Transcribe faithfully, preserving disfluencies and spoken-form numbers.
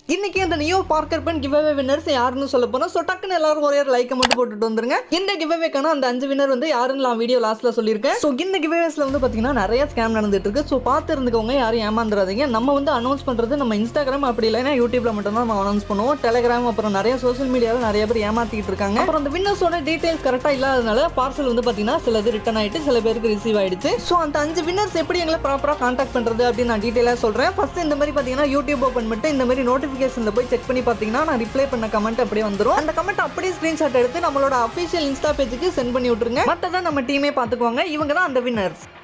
இன்னைக்கு அந்த Neo Parker pen giveaway winners யாருன்னு சொல்ல போறோம். சோ டக்குன்னு எல்லாரும் ஒரே லைக் மட்டும் போட்டுட்டு வந்துருங்க. இந்த கிவ்அவேக்கான அந்த அஞ்சு வின்னர் வந்து யாருன்னு நான் வீடியோ லாஸ்ட்ல சொல்லியிருக்கேன். சோ இந்த கிவ்அவேஸ்ல வந்து பாத்தீங்கன்னா நிறைய ஸ்கேம் நடந்துட்டு இருக்கு. சோ பார்த்து இருந்துக்கோங்க, யாரும் ஏமாந்துடாதீங்க. நம்ம வந்து அனௌன்ஸ் பண்றது நம்ம இன்ஸ்டாகிராம் அப்படி இல்லைன்னா யூடியூப்ல மட்டும் தான் நம்ம அனௌன்ஸ் பண்ணுவோம். டெலிகிராம் அப்புறம் நிறைய சோஷியல் மீடியாவில் நிறைய பேர் ஏமாத்திட்டு இருக்காங்க. அப்புறம் அந்த வின்னர்ஸோட டீடைல்ஸ் கரெக்டா இல்லாதனால பார்சல் வந்து பாத்தீங்கன்னா சிலது ரிட்டர்ன் ஆயிட்டு சில பேருக்கு ரிசீவ் ஆயிடுச்சு. சோ அந்த அஞ்சு வின்னர்ஸ் எப்படி எங்களை ப்ராப்பரா கான்டாக்ட் பண்றது அப்படின்னு நான் டீடைலா சொல்றேன். ஃபர்ஸ்ட் இந்த மாதிரி பாத்தீங்கன்னா யூடியூப் ஓபன் பண்ணிட்டு இந்த மாதிரி நோட்டிபிகேஷன்ல போய் செக் பண்ணி பாத்தீங்கன்னா நான் ரிப்ளை பண்ண கமெண்ட் அப்படியே வந்துரும். அந்த கமெண்ட் அப்படியே ஸ்கிரீன்ஷாட் எடுத்து நம்மளோட அபிஷியல் இன்ஸ்டா பேஜுக்கு சென்ட் பண்ணி விட்டுருங்க. மற்றதை நம்ம டீமே பாத்துக்குவாங்க. இவங்க தான் அந்த வின்னர்ஸ்.